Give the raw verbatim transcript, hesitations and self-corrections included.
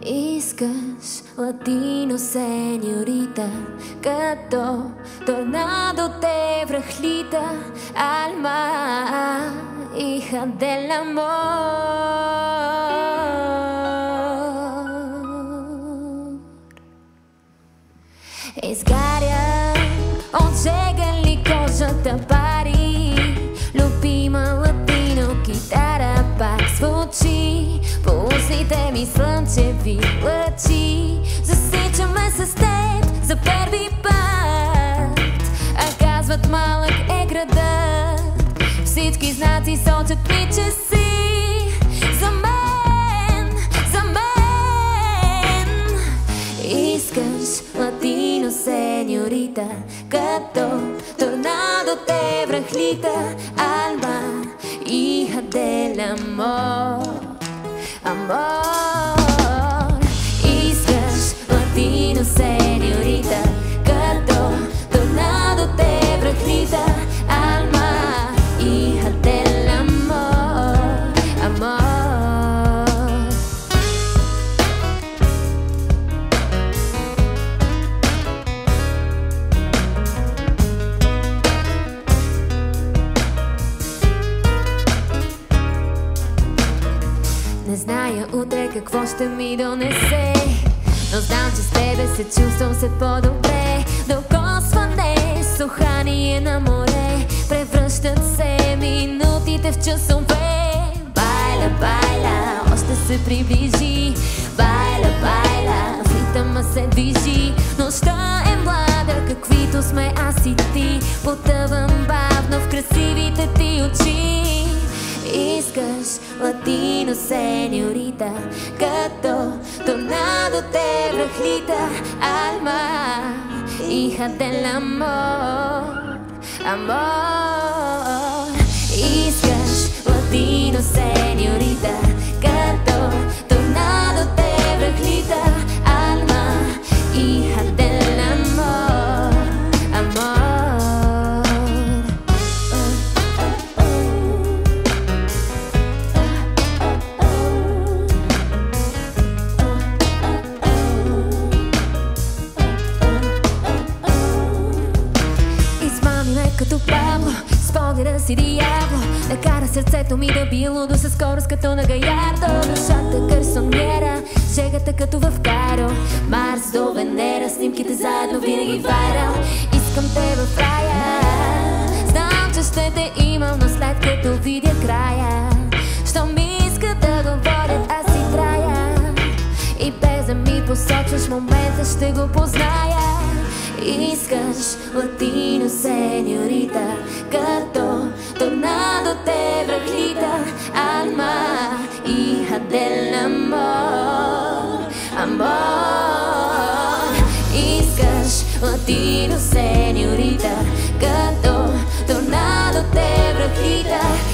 Искаш латино, сеньорита, като торнадо те връхлита. Alma, hija del amor. Изгаря от жега ли кожата пари, любима латино китара пак звучи. По устните ми слънчеви лъчи, засичаме се с теб за първи път. А казват, малък е градът, всички знаци сочат ми, че си за мен, за мен. Искаш латино, сеньорита, като торнадо те връхлита. Alma, hija del amor. Amor, искаш латино, сеньорита, като торнадо те връхлита. Alma, hija del amor. Amor. Не зная утре какво ще ми донесе, но знам, че с тебе се чувствам се по-добре. Докосване с ухание на море, превръщат се минутите в часове. Байла, байла, още се приближи. Байла, байла, в ритъма се движи. Нощта е млада, каквито сме аз и ти. Потъвам бавно в красивите ти очи. Искаш латино, сеньорита, като торнадо те връхлита. Alma, hija del amor. Amor. Искаш латино, сеньорита, като торнадо те връхлита. Alma, hija del amor. Amor. Като Пабло, с погледа си диабло, накара сърцето ми да бие лудо със скорост като на Гаярдо. Душата гарсоньера, жегата като в Кайро, Марс до Венера, снимките заедно винаги вайрал. Искам те в рая, знам, че ще те имам, но след като видя края, що ми иска да говорят, аз си трая. И без да ми посочваш момента, ще го позная. Искаш латино, сеньорита, като торнадо те връхлита. Alma, hija del amor. Amor. Искаш латино, сеньорита, като торнадо те връхлита.